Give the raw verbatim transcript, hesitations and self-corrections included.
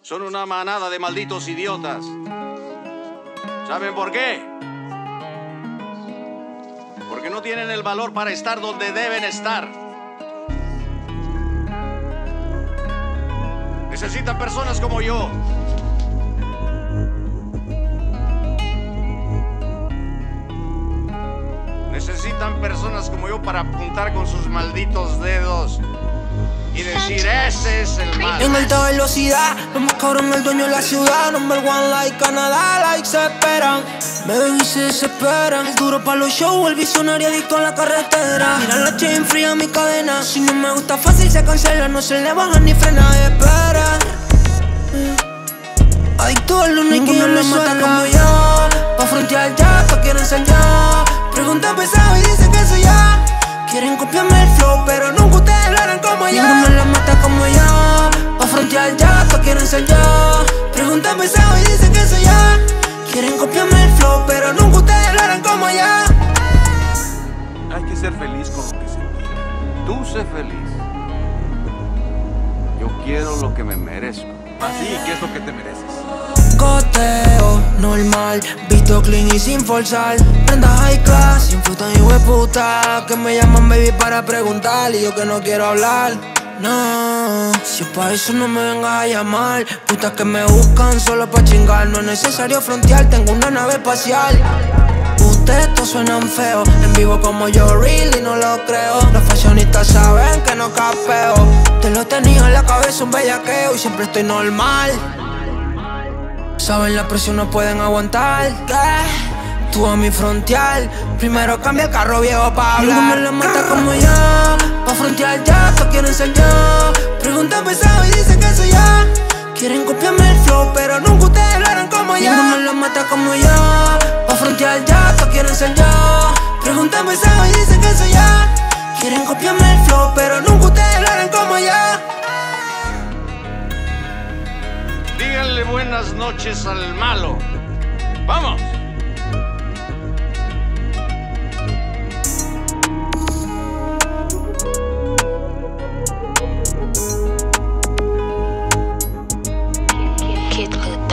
Son una manada de malditos idiotas. ¿Saben por qué? Porque no tienen el valor para estar donde deben estar. Necesitan personas como yo. Necesitan personas como yo para apuntar con sus malditos dedos y decir, ese es el mal. En alta velocidad, los más cabrón, el dueño de la ciudad. Number one like Canadá, like se esperan. Me ven y se desesperan. Es duro pa' los shows, el visionario adicto a la carretera. Mira la chain fría mi cadena. Si no me gusta fácil se cancela. No se le baja ni frena, espera. Adicto al lunes que yo le mata como yo. Pa' frontear ya, pa' quieren enseñar. Pregunta pesado y dicen que soy yo. Quieren copiarme el flow, pero nunca ustedes lo harán como yo. Ninguno la mata como yo. Pa' frontear ya, pa' quieren ser yo. Pregunta pesado y dicen que soy yo. Quieren copiarme el flow, pero nunca ustedes lo harán como yo. Hay que ser feliz con lo que se tiene. Tú sé feliz. Yo quiero lo que me merezco. Así, ¿qué es lo que te mereces? Goteo, normal, visto clean y sin forzar. Prenda high class, sin fruta ni hueputa. Que me llaman baby para preguntar y yo que no quiero hablar. No, si es pa' eso no me vengas a llamar. Putas que me buscan solo pa' chingar. No es necesario frontear, tengo una nave espacial. Ustedes todos suenan feos, en vivo como yo really no lo creo. Los fashionistas saben que no capeo. Te lo tenía en la cabeza un bellaqueo y siempre estoy normal. Saben la presión no pueden aguantar. ¿Qué? Tú a mi frontear. Primero cambia el carro viejo pa' hablar. Ninguno la mata como yo. Pa' frontear ya, pa' quieren ser yo. Preguntan pesado y dicen que soy yo. Quieren copiarme el flow, pero nunca ustedes lo harán como yo. Ninguno la mata como yo. Pa' frontear ya, pa' quieren ser yo. Preguntan pesado y dicen que soy yo. Quieren copiarme el flow, pero nunca ustedes lo harán como yo. Díganle buenas noches al malo. ¡Vamos! Kid Clip.